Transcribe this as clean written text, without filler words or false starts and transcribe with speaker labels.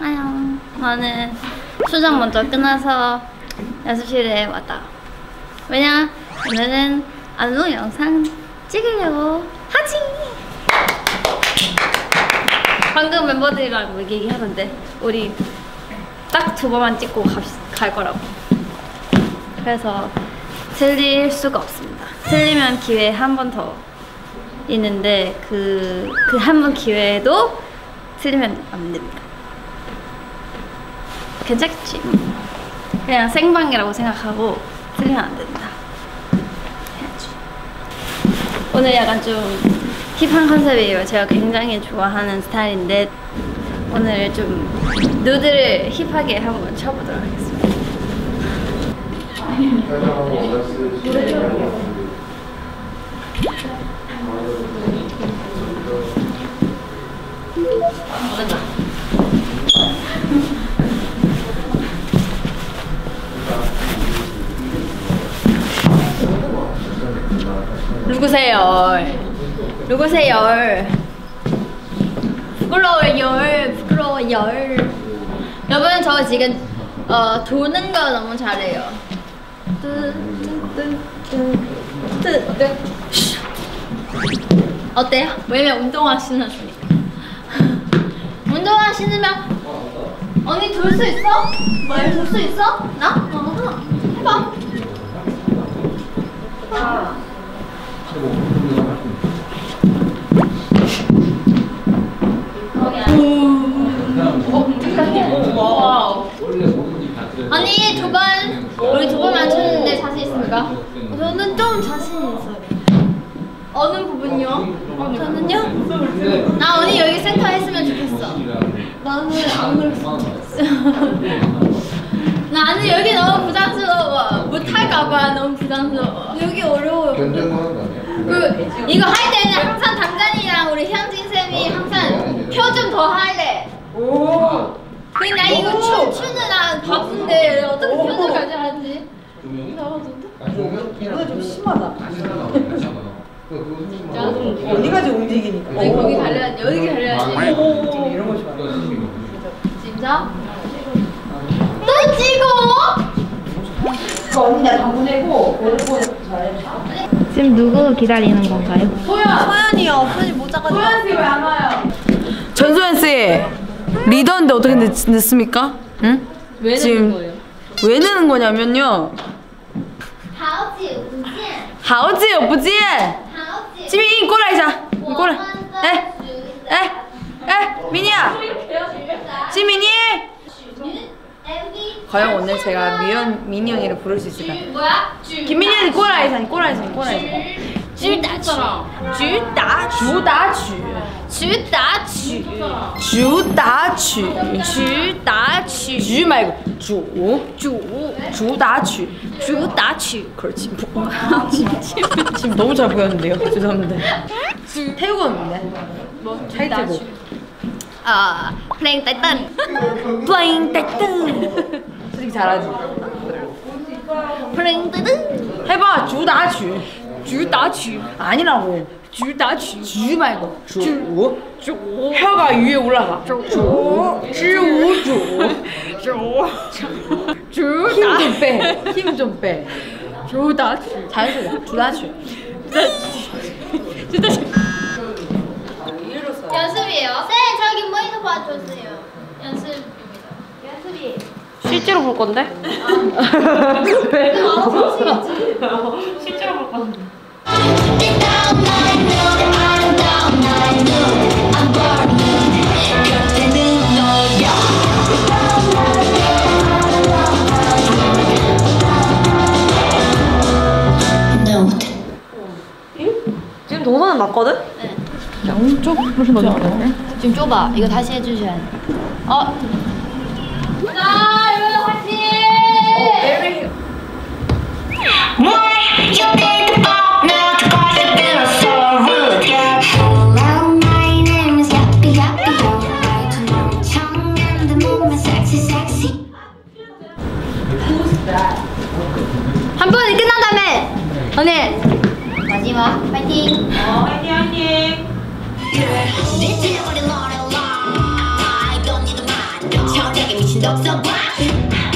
Speaker 1: 안녕. 나는 수정 먼저 끝나서 연습실에 왔다. 왜냐? 오늘은 안무 영상 찍으려고 하지. 방금 멤버들이랑 얘기하던데 우리 딱 2번만 찍고 갈 거라고. 그래서 틀릴 수가 없습니다. 틀리면 기회 한 번 더 있는데 그 한 번 기회에도 틀리면 안 됩니다. 괜찮겠지? 그냥 생방이라고 생각하고 틀리면 안 된다. 해야지. 오늘 약간 좀 힙한 컨셉이에요. 제가 굉장히 좋아하는 스타일인데 오늘 좀 누드를 힙하게 한번 쳐보도록 하겠습니다. 누구세요? 누구세요? 부끄러워요. 부끄러워요. 여러분 저 지금 도는 거 너무 잘해요. 어때요? 왜냐면 운동화 신었으니까. 운동화 신으면 언니 돌 수 있어? 뭘 돌 수 있어? 나? 해봐. 와우. 아니 우리 두 번 맞췄는데 자신 있습니까? 저는 좀 자신 있어요. 어느 부분이요? 저는요? 나 언니 여기 센터 했으면 좋겠어. 나는 안 그랬어. 나는 여기 너무 부담스러워. 못할까봐 너무 부담스러워. 여기 어려워요. 이거 할 때는 항상 담장이랑 우리 현진 쌤이 항상 표 좀 더 할래. 오. 근데 나 이거 춤추는 나 바쁜데 어떻게 표를 가져야지?
Speaker 2: 이거 좀 심하다. 어디까지 움직이니까.
Speaker 1: 아니 거기 가려야지. 여기 가려야지.
Speaker 2: 이런 거 좋아.
Speaker 1: 진짜? 또 찍어?
Speaker 2: 언니 나 다 보내고 보내고 잘해.
Speaker 1: 지금 누구 기다리는 건가요?
Speaker 2: 소연이요. 소연이 못 잡아줘.
Speaker 1: 소연 씨 왜 안 와요?
Speaker 2: 전소연 씨 리더인데 어떻게 늦습니까? 응?
Speaker 1: 왜
Speaker 2: 지금
Speaker 1: 내는 거예요?
Speaker 2: 왜 내는 거냐면요.
Speaker 1: 好久不见。
Speaker 2: 好久不见。金明，你过来一下，你过来。민이야. 지민이. 과연 오늘 제가 민이 언니를 부를 수 있을까? 김민이 언니过来一下，你过来一下，你过来一下。主打曲，주 말고 주打曲. 그렇지. 지금 너무 잘 보였는데요. 죄송합니다. 태우건데. 뭐 타이틀곡.
Speaker 1: 플레잉 타이탄.
Speaker 2: 솔직히 잘하지.
Speaker 1: 플레잉 타이탄.
Speaker 2: 해봐. 주打曲. 아니라고. 주 말고. 주. 혀가 위에 올라가. 힘 좀 빼. 주다曲. 자연스러워. 주다曲.
Speaker 1: 연습이에요. 쌤 저기 모니터 봐주세요. 연습입니다. 연습이.
Speaker 2: 실제로 볼 건데?
Speaker 1: 왜? 실제로 볼 건데.
Speaker 2: 지금 동선은 맞거든?
Speaker 1: 네.
Speaker 2: 양쪽 흐르는
Speaker 1: 지금 좁아. 이거 다시 해주셔야 돼. 자, 여러분 화이팅! 한 번에 끝난다며! 언니! 마지막 파이팅! 화이팅!
Speaker 3: 신독성 과